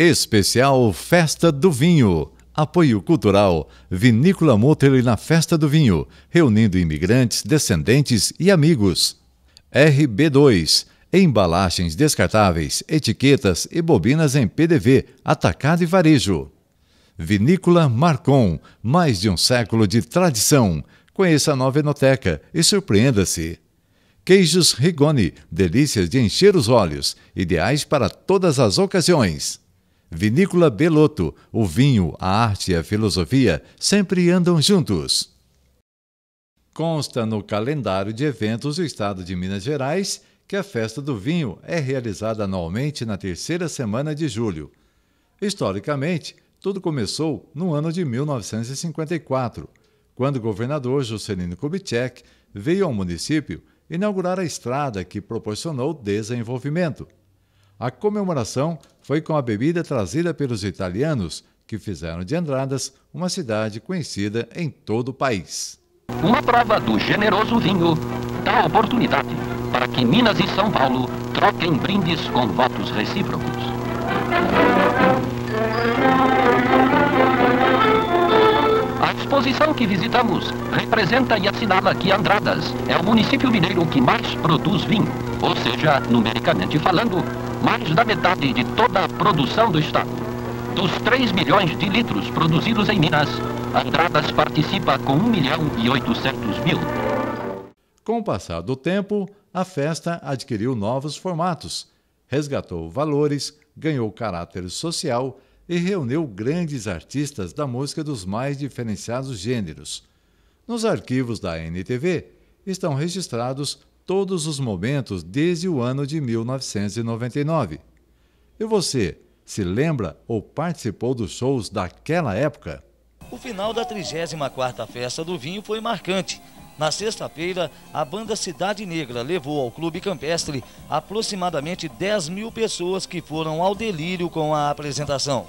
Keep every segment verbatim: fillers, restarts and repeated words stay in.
Especial Festa do Vinho. Apoio cultural Vinícola Moteli na Festa do Vinho, reunindo imigrantes, descendentes e amigos. R B dois, embalagens descartáveis, etiquetas e bobinas em P D V, atacado e varejo. Vinícola Marcon, mais de um século de tradição. Conheça a nova enoteca e surpreenda-se. Queijos Rigoni, delícias de encher os olhos, ideais para todas as ocasiões. Vinícola Belotto, o vinho, a arte e a filosofia sempre andam juntos. Consta no calendário de eventos do estado de Minas Gerais que a Festa do Vinho é realizada anualmente na terceira semana de julho. Historicamente, tudo começou no ano de mil novecentos e cinquenta e quatro, quando o governador Juscelino Kubitschek veio ao município inaugurar a estrada que proporcionou desenvolvimento. A comemoração foi com a bebida trazida pelos italianos, que fizeram de Andradas uma cidade conhecida em todo o país. Uma prova do generoso vinho dá oportunidade para que Minas e São Paulo troquem brindes com votos recíprocos. A exposição que visitamos representa e assinala que Andradas é o município mineiro que mais produz vinho, ou seja, numericamente falando, mais da metade de toda a produção do estado. Dos três milhões de litros produzidos em Minas, Andradas participa com um milhão e oitocentos mil. Com o passar do tempo, a festa adquiriu novos formatos, resgatou valores, ganhou caráter social e reuniu grandes artistas da música dos mais diferenciados gêneros. Nos arquivos da N T V estão registrados todos os momentos desde o ano de mil novecentos e noventa e nove. E você, se lembra ou participou dos shows daquela época? O final da trigésima quarta Festa do Vinho foi marcante. Na sexta-feira, a banda Cidade Negra levou ao Clube Campestre aproximadamente dez mil pessoas que foram ao delírio com a apresentação.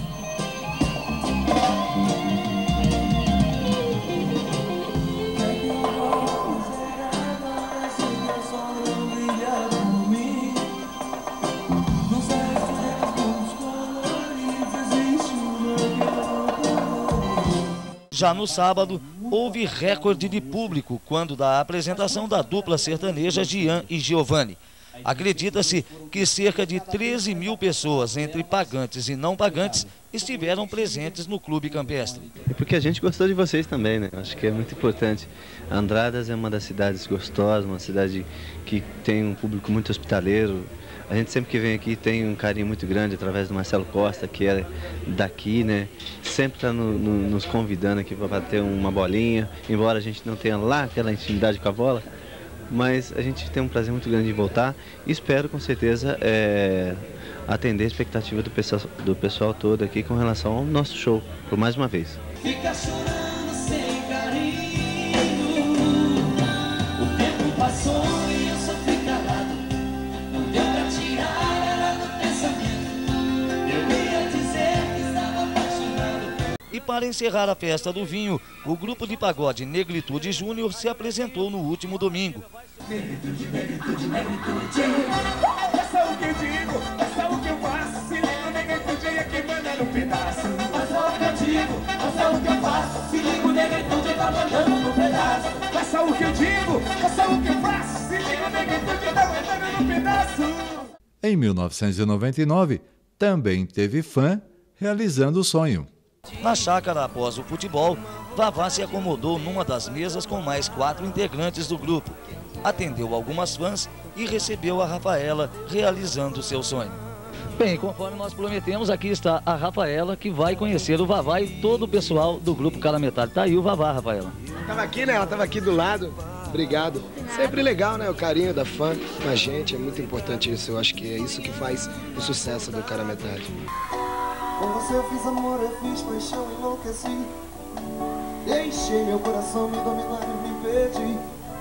Já no sábado, houve recorde de público quando da apresentação da dupla sertaneja Gian e Giovanni. Acredita-se que cerca de treze mil pessoas, entre pagantes e não pagantes, estiveram presentes no Clube Campestre. É porque a gente gostou de vocês também, né? Acho que é muito importante. Andradas é uma das cidades gostosas, uma cidade que tem um público muito hospitaleiro. A gente sempre que vem aqui tem um carinho muito grande através do Marcelo Costa, que é daqui, né? Sempre está no, no, nos convidando aqui para bater uma bolinha, embora a gente não tenha lá aquela intimidade com a bola, mas a gente tem um prazer muito grande de voltar e espero com certeza é, atender a expectativa do pessoal, do pessoal todo aqui com relação ao nosso show, por mais uma vez. Fica chorando sem carinho, o tempo passou e eu sofri calado, não deu pra tirar ela do pensamento, eu ia dizer que estava apaixonado. E para encerrar a Festa do Vinho, o grupo de pagode Negritude Júnior se apresentou no último domingo. Negritude, negritude, negritude, é só o que eu digo, é só o que eu faço, se liga, negritude é quem manda no pedaço. É só o que eu digo, é só o que eu faço, se liga, negritude tá mandando no pedaço. É só o que eu digo, é só o que eu faço, se liga, negritude tá mandando no pedaço. Em mil novecentos e noventa e nove, também teve fã realizando o sonho. Na chácara após o futebol, Vavá se acomodou numa das mesas com mais quatro integrantes do grupo. Atendeu algumas fãs e recebeu a Rafaela, realizando seu sonho. Bem, conforme nós prometemos, aqui está a Rafaela, que vai conhecer o Vavá e todo o pessoal do grupo Cara Metade. Tá aí o Vavá, Rafaela. Tava aqui, né? Ela tava aqui do lado. Obrigado. Sempre legal, né? O carinho da fã com a gente. É muito importante isso. Eu acho que é isso que faz o sucesso do Cara Metade. Com você eu fiz amor, eu fiz paixão, enlouqueci. Deixei meu coração me dominar e me perdi.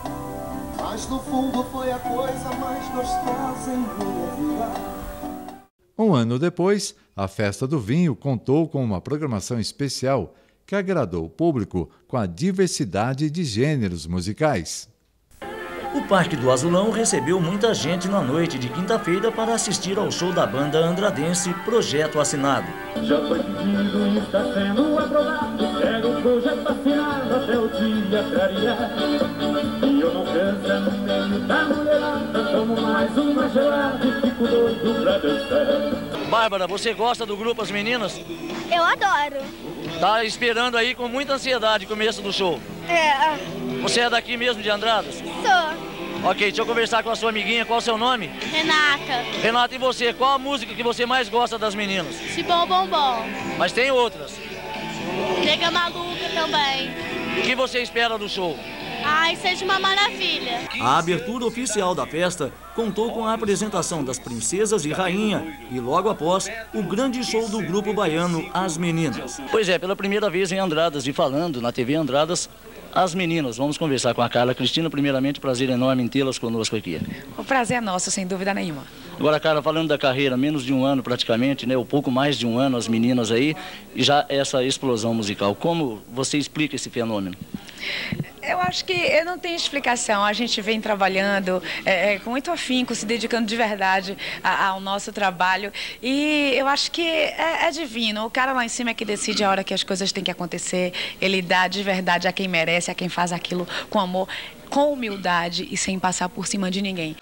Mas no fundo foi a coisa mais gostosa em minha vida. Um ano depois, a Festa do Vinho contou com uma programação especial que agradou o público com a diversidade de gêneros musicais. O Parque do Azulão recebeu muita gente na noite de quinta-feira para assistir ao show da banda andradense Projeto Assinado. Já foi pedido e está sendo aprovado. Quero o projeto assinado até o dia clarear. E eu não canso no meio da mulherada. Tomo mais uma gelada e fico doido pra dançar. Bárbara, você gosta do grupo As Meninas? Eu adoro. Tá esperando aí com muita ansiedade o começo do show. É. Você é daqui mesmo de Andradas? Sou. Ok, deixa eu conversar com a sua amiguinha. Qual é o seu nome? Renata. Renata, e você? Qual a música que você mais gosta das Meninas? Cibom Bom Bom. Mas tem outras. Nega Maluca também. O que você espera do show? Ai, seja uma maravilha. A abertura oficial da festa contou com a apresentação das princesas e rainha e logo após o grande show do grupo baiano As Meninas. Pois é, pela primeira vez em Andradas e falando na T V Andradas, As Meninas. Vamos conversar com a Carla Cristina. Primeiramente, prazer enorme em tê-las conosco aqui. O prazer é nosso, sem dúvida nenhuma. Agora, Carla, falando da carreira, menos de um ano praticamente, né, ou pouco mais de um ano, as meninas aí, e já essa explosão musical. Como você explica esse fenômeno? Eu acho que eu não tenho explicação. A gente vem trabalhando é, é, com muito afinco, se dedicando de verdade a, ao nosso trabalho. E eu acho que é, é divino. O cara lá em cima é que decide a hora que as coisas têm que acontecer. Ele dá de verdade a quem merece, a quem faz aquilo com amor, com humildade e sem passar por cima de ninguém.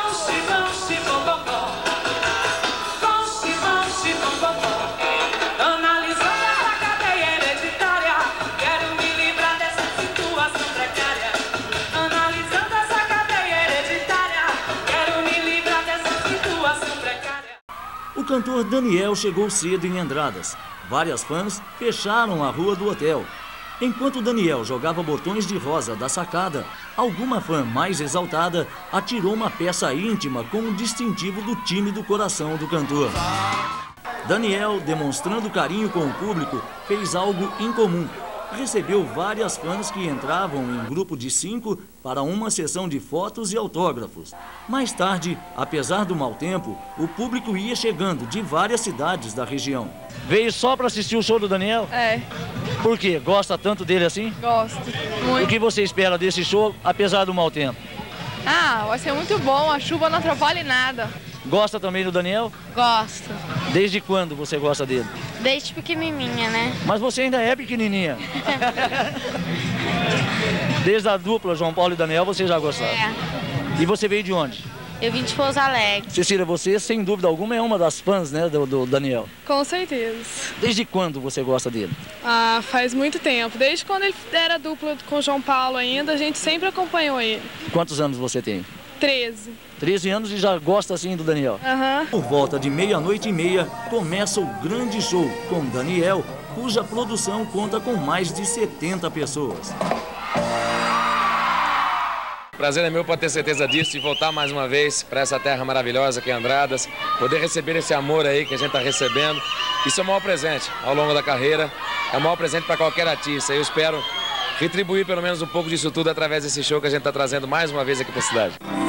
O cantor Daniel chegou cedo em Andradas. Várias fãs fecharam a rua do hotel. Enquanto Daniel jogava botões de rosa da sacada, alguma fã mais exaltada atirou uma peça íntima com o distintivo do time do coração do cantor. Daniel, demonstrando carinho com o público, fez algo incomum. Recebeu várias fãs que entravam em grupo de cinco para uma sessão de fotos e autógrafos. Mais tarde, apesar do mau tempo, o público ia chegando de várias cidades da região. Veio só para assistir o show do Daniel? É. Por quê? Gosta tanto dele assim? Gosto. Muito. O que você espera desse show, apesar do mau tempo? Ah, vai ser muito bom, a chuva não atrapalha em nada. Gosta também do Daniel? Gosto. Desde quando você gosta dele? Desde pequenininha, né? Mas você ainda é pequenininha. Desde a dupla João Paulo e Daniel você já gostava? É. E você veio de onde? Eu vim de Pouso Alegre. Cecília, você sem dúvida alguma é uma das fãs, né, do, do Daniel. Com certeza. Desde quando você gosta dele? Ah, faz muito tempo. Desde quando ele era dupla com o João Paulo ainda, a gente sempre acompanhou ele. Quantos anos você tem? treze. treze anos e já gosta assim do Daniel? Aham. Uhum. Por volta de meia-noite e meia, começa o grande show com Daniel, cuja produção conta com mais de setenta pessoas. Prazer é meu por ter certeza disso e voltar mais uma vez para essa terra maravilhosa que é Andradas, poder receber esse amor aí que a gente está recebendo. Isso é o maior presente ao longo da carreira, é o maior presente para qualquer artista. Eu espero retribuir pelo menos um pouco disso tudo através desse show que a gente está trazendo mais uma vez aqui para a cidade.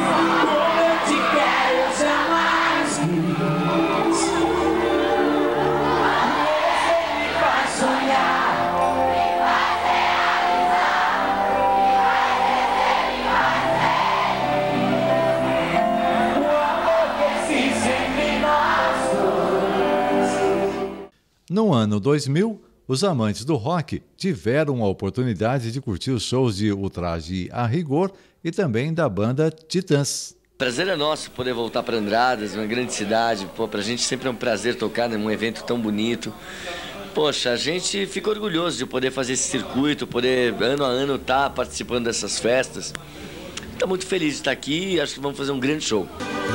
No ano dois mil, os amantes do rock tiveram a oportunidade de curtir os shows de Ultraje a Rigor e também da banda Titãs. Prazer é nosso poder voltar para Andradas, uma grande cidade. Pô, pra gente sempre é um prazer tocar num evento tão bonito. Poxa, a gente fica orgulhoso de poder fazer esse circuito, poder ano a ano estar participando dessas festas. Estou muito feliz de estar aqui e acho que vamos fazer um grande show.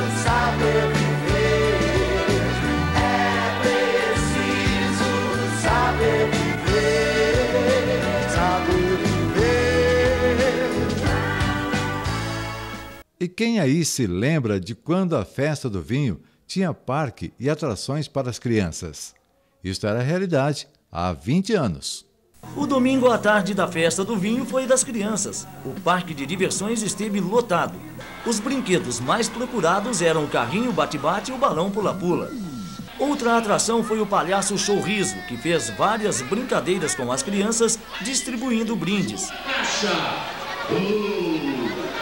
E quem aí se lembra de quando a Festa do Vinho tinha parque e atrações para as crianças? Isto era a realidade há vinte anos. O domingo à tarde da Festa do Vinho foi das crianças. O parque de diversões esteve lotado. Os brinquedos mais procurados eram o carrinho bate-bate e o balão pula-pula. Outra atração foi o palhaço Sorriso, que fez várias brincadeiras com as crianças, distribuindo brindes.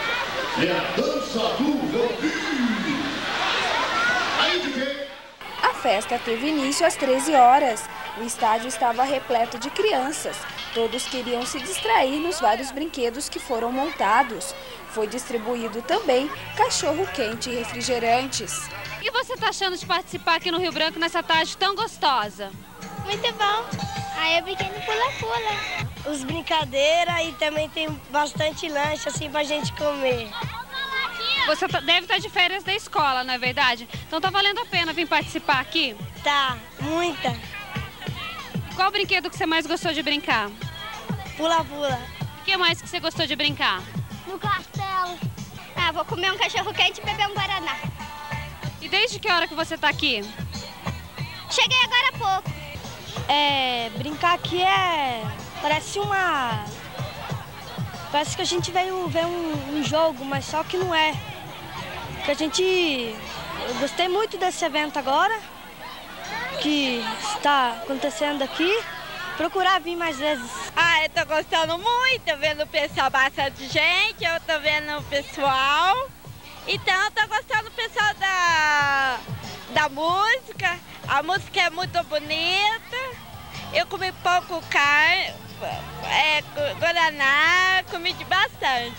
É a dança do Vampiro. Aí, D J. A festa teve início às treze horas. O estádio estava repleto de crianças. Todos queriam se distrair nos vários brinquedos que foram montados. Foi distribuído também cachorro-quente e refrigerantes. O que você está achando de participar aqui no Rio Branco nessa tarde tão gostosa? Muito bom. Aí eu brinquei no pula-pula. Os brincadeiras e também tem bastante lanche assim pra gente comer. Você deve estar de férias da escola, não é verdade? Então tá valendo a pena vir participar aqui? Tá, muita. Qual brinquedo que você mais gostou de brincar? Pula-pula. O que mais que você gostou de brincar? No castelo. Ah, vou comer um cachorro-quente e beber um guaraná. E desde que hora que você tá aqui? Cheguei agora há pouco. É, brincar aqui é... parece uma... Parece que a gente veio ver um, um jogo, mas só que não é. Que a gente... Eu gostei muito desse evento agora, que está acontecendo aqui. Procurar vir mais vezes. Ah, eu tô gostando muito, vendo o pessoal, bastante gente, eu tô vendo o pessoal. Então eu tô gostando do pessoal da, da música. A música é muito bonita. Eu comi pouco carne, é, guaraná, comi de bastante.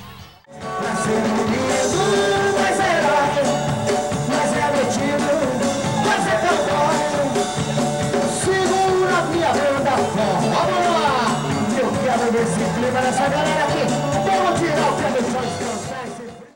Mas é herói, mas é metido, mas é tão forte. Segura a minha banda, vamos lá! Eu quero ver esse clima nessa galera.